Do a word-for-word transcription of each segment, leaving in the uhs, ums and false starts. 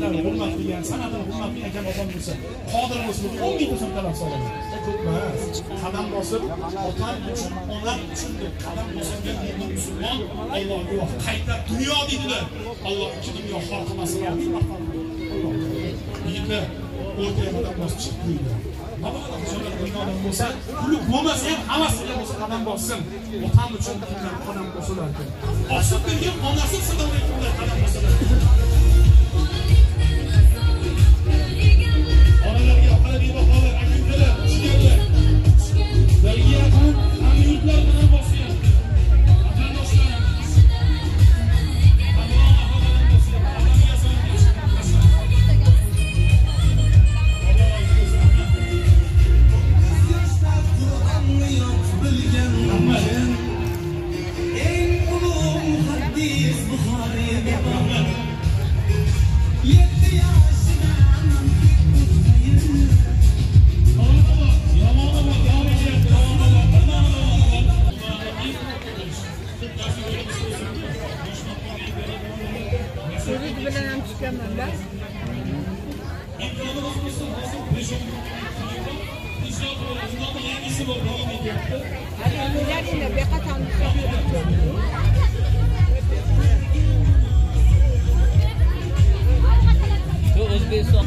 san'atlarini hurmat qilgan, san'atini hurmat qilgan akam opam bo'lsa, qodir bo'lsa, o'n ming so'm talab soladi. Ko'p emas. Qadam bosib, otam uchun, onam uchun deb qadam bosgan mo'min musulmon Alloh guvoh qayta dunyo deydilar. Alloh ikki dunyo xalqmasini olib maqtadi. Yigitlar o'rtaga qadam bosib chiqdi. Mabodo xo'jalar dunyodan bo'lsa, puli bo'lmasa ham havasiga bo'lsa qadam bossin. Otam uchun kimlar qadam bosilar ekan. Osib bergan onasi sadovga kimlar qadam bosilar. Onalarga qarabi baholar, akimlar, tushganlar. Belgiya ham hamyurtlar bilan bosgan. Vatandoshlar. Sürücü bilen hem çıkamam ben. Hadi güzel yine bir kat Özbekistan.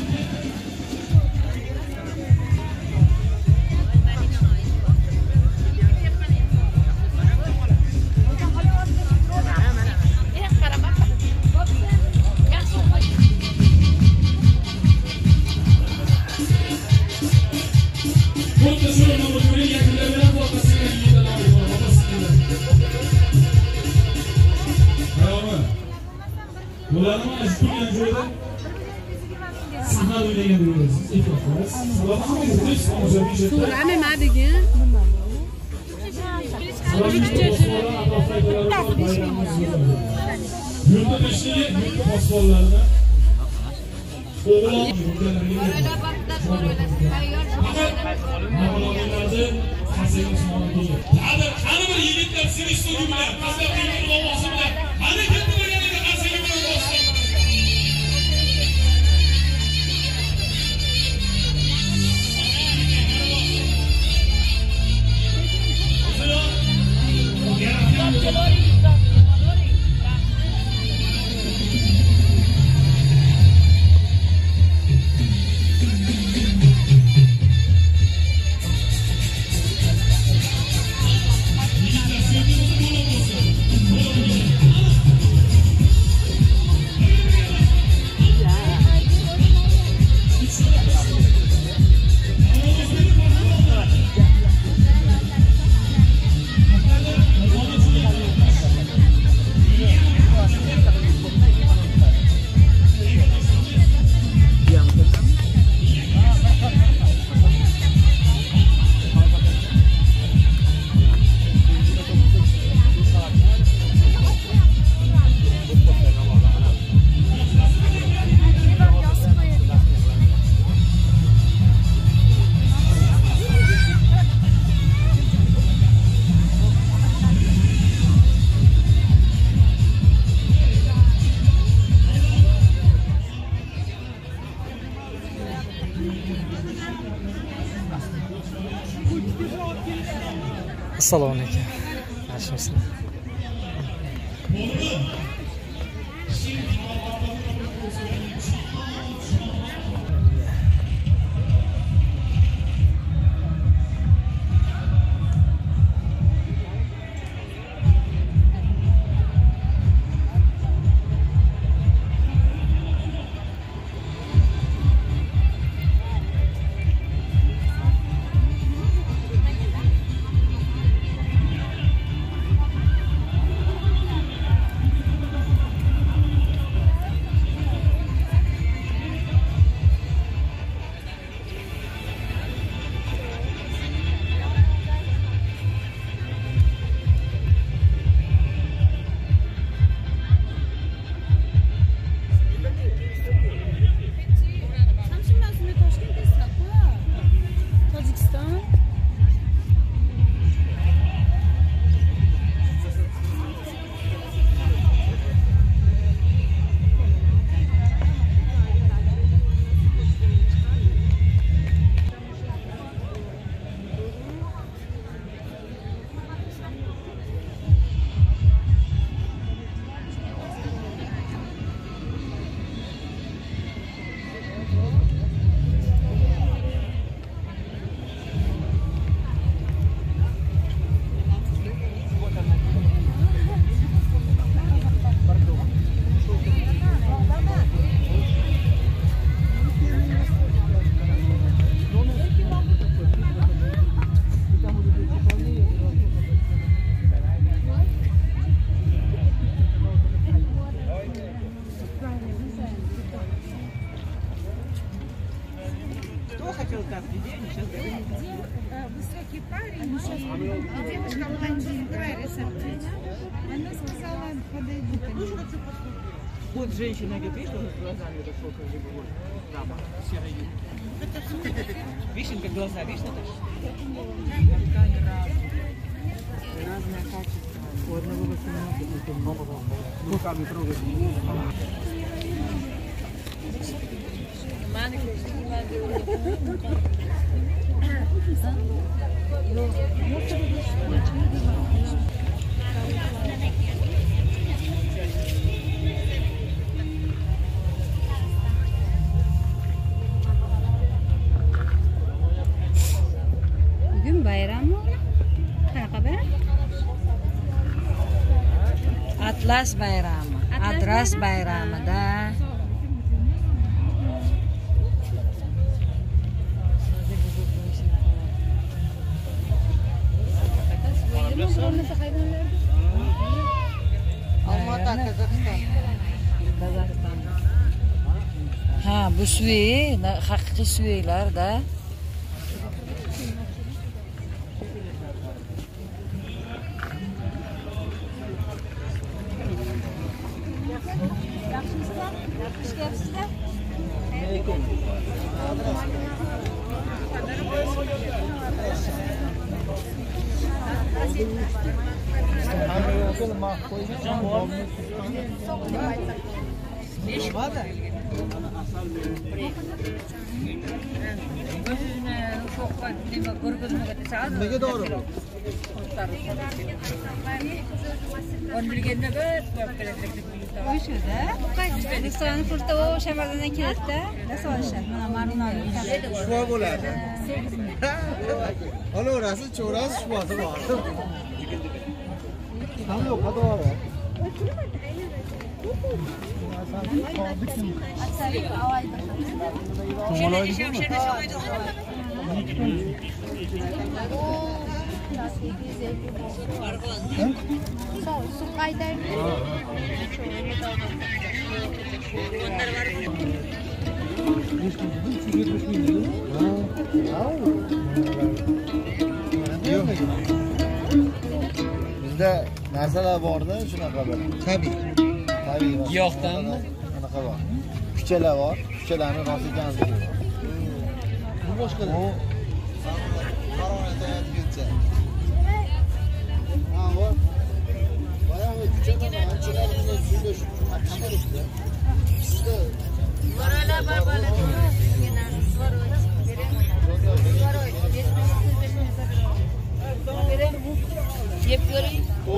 Bularni ashturgan joyda sahna o'ynagan bo'lasiz. E'tiborsiz. Sababingiz tomoshabin. To'g'rimi, nima degan? Nima bu? Yurtda ishlagan yurt posbonlarini o'g'lon Mavlonolarni qasaga osmoniga. Qani qani bir yigitlar sevishtirgi bilan, qasaqining ovozi bilan qani ketdilarga qasaga bilan bosdi. Assalomu alaykum. Yaxshimisiz? хотел так, сейчас Высокий парень, и девушка блондинка рецепт. Она сказала, подойди ко мне. Вот женщина говорит, что с глазами такой, как бы, вот, запах серый. Вишенка глаза, видишь, Наташа? Ткань разная. Разное качество. У одного восемнадцать, руками трогать. Bugün bayram mı? Qanaqa bayram? Atlas bayrami, Adras bayramida Almata, Qozog'iston. Qozog'iston. Ha, bu suvi, haqiqiy suvilarda. Nega doğru? Restoranni pulta o'sha yerdan keladi-da, nasib olishadi. Mana marunali. Shvo bo'ladi. Olaverasiz, cho'rasiz, shvosi bor. Ham yo'q, to'g'ri. Su qaytar. Bizda narsalar borda, shunaqa bir. Tabiiy. Tabiiy. Giyohdanmi? Shunaqa bor. Kuchalar bor, kuchalarni rost ekanligi bor. Bu boshqa. Bu harorat aytguncha. Ha, bor. Boyagi kuchada anchalarimiz suvda shu qishqiribdi. Sizda Baralar bor bo'ladi. Yeb ko'ring.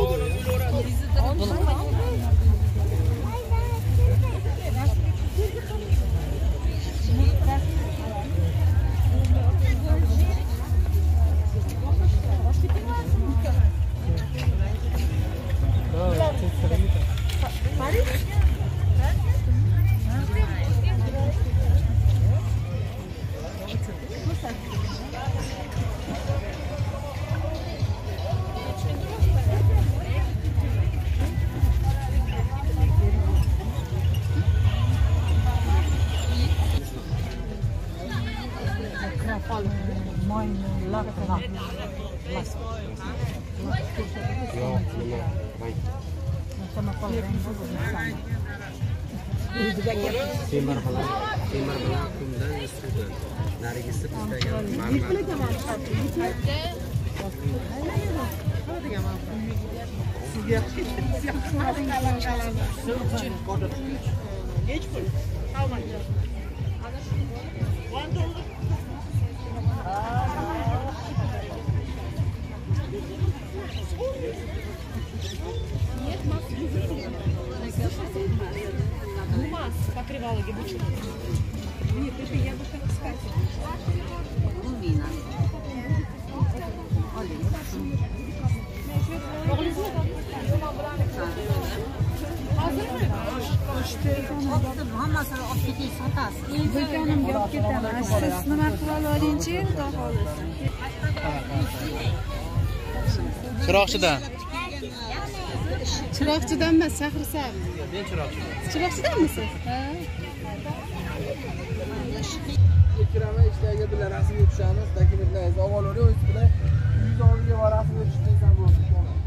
Temir bilan, temir bilan qumdan ustida. Narigisi bizda marmar. Покрывало гибучее. Нет, это я бы так сказать. Lumina. Hammasini olib ketib sotasiz. Do'konimga olib ketaman. Siz nima qilib oling-chi, xudo xolisa. Chiroqchidan. Chiroqchidan emas, Shahrisabz. Men chiroqchidan. Chiroqchidanmisiz? Ha. Kirama ishdagi bilan rasmga tushamiz, dokumentlaringizni olib olavering, o'zingiz bilan yuz oldiga va rasmga tushsangizdan bo'ladi.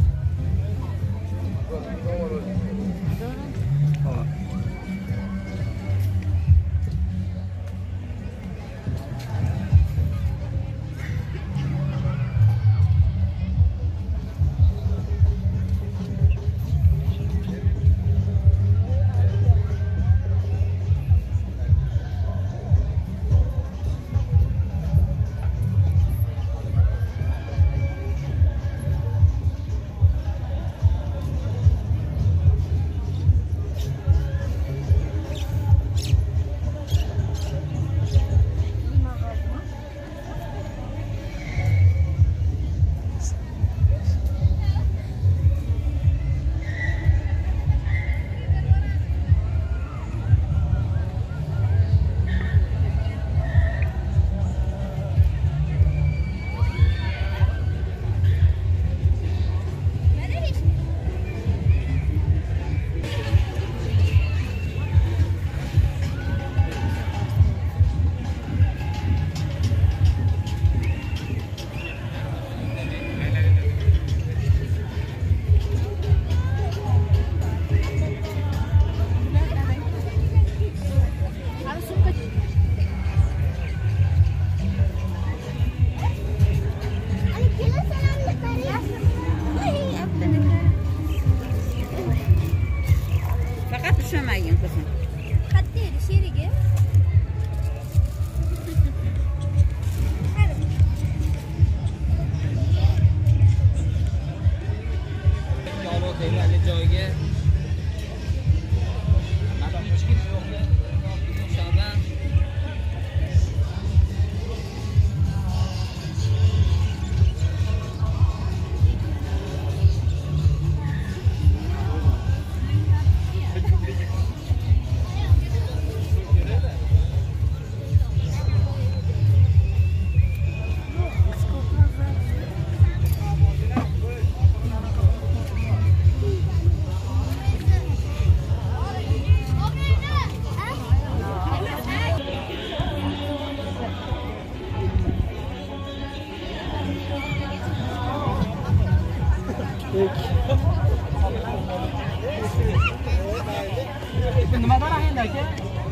Nimadan endi aka?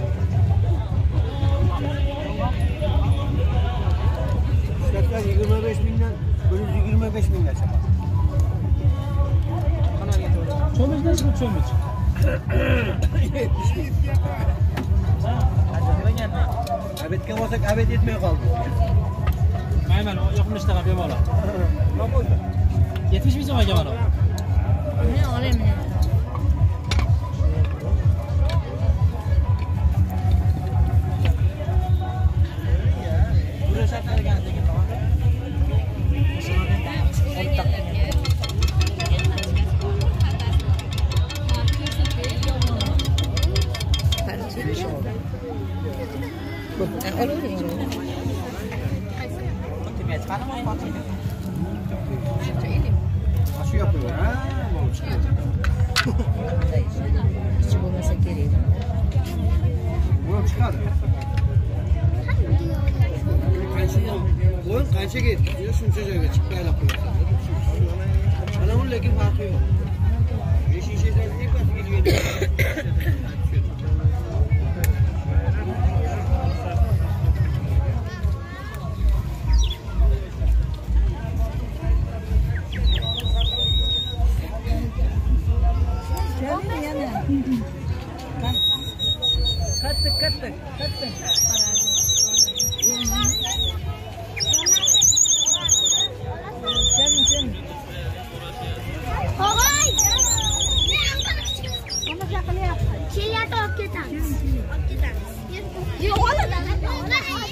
Shirkatlar yigirma besh mingdan bir yuz yigirma besh minggacha bor. Qanaqa to'g'ri? Cho'mich nechta cho'mich? Abetga borsak abet yetmay qoldi. Mayman, yo'qmish taqa bemalol. Nima bo'ldi? yetmish ming so'm aka mana. Men olaman. Shu yoqda, ha? Hiç bo'lmasa kerak. Bu chiqadi. Qancha o'yin qanchaga yetdi? Shuncha joyga chiqib qaylab qo'yibsan. Mana u lekin farqi yo'q. beshinchi joyga kelib Kattık kattık kattık. Canım canım. Hoy! Mana shu qilyapti. Kelyapti, olib ketamiz. Olib ketamiz. Yo'q, oladan, oladan.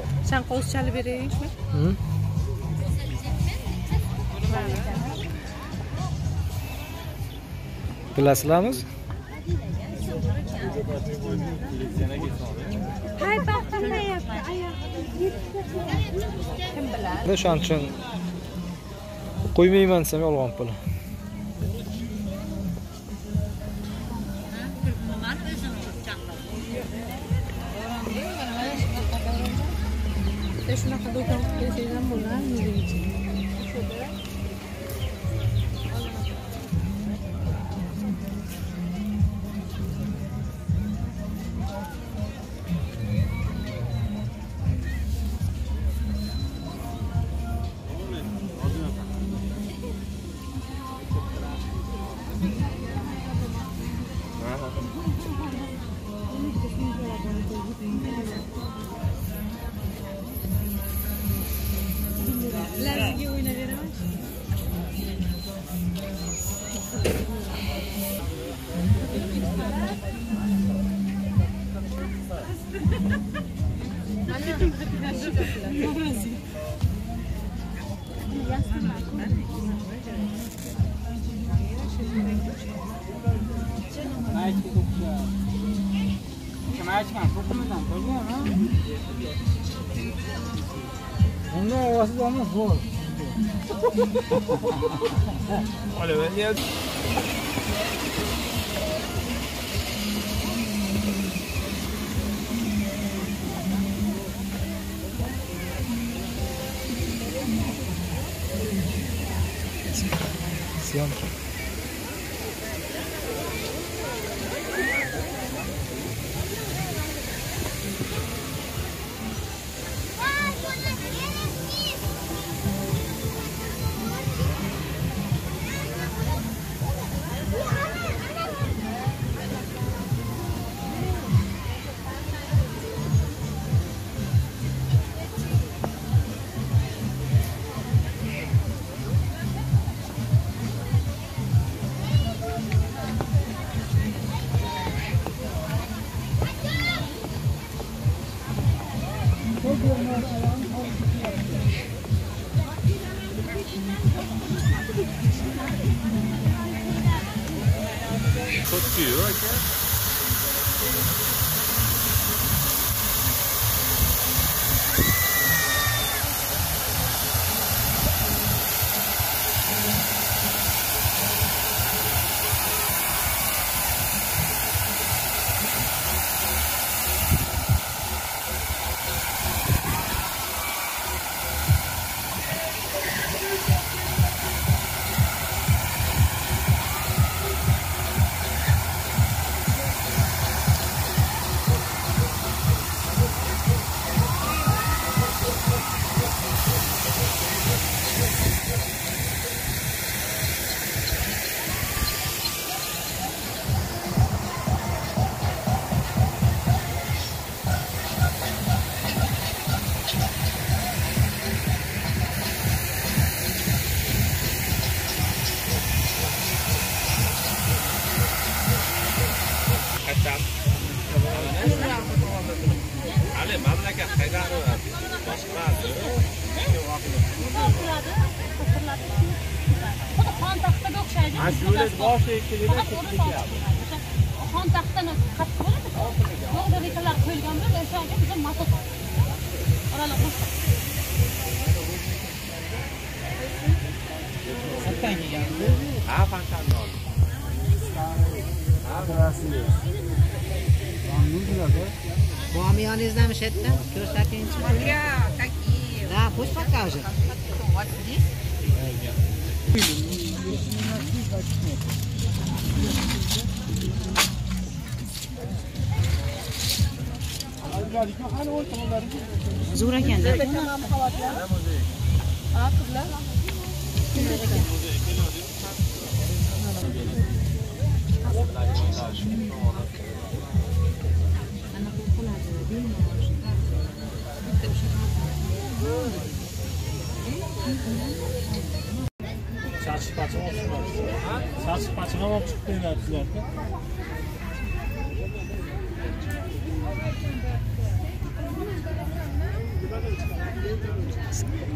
Sen qo'z chalib beraylikmi? Hı? Bilasizlarmi? Hay baqirmayapti. Kim biladi? O'shaning uchun qo'ymayman desam yolg'on pul. Shunaqa do'kon qilsangiz ham bo'ladi. Larga o'ynayveraman. Onun havası da ama zor. Olha, ben ya. Siyam. Tutuyor ki. Ali mamlakat qaydani boshqa xon taxtaga o'xshaydi. Ashula boshi ikkilida ketdi. Xon taxtani qattiq bo'ladi. Yog'dorliklar qo'yilgan bo'ladi. O'shaga biz motor oraliq boshqa. Sattan kelganmi? Ha, fantastik oldi. Ha, rasmiy. Muamiyani izlamışsın. Ko'rsatingiz. Ya, такие. Да, пусть покажет. Вот здесь. Zo'r ekan-da. Ha, qizlar. Saçı paçama olsun. Saçı paçama mı çıktı verdiler? bo'lsin.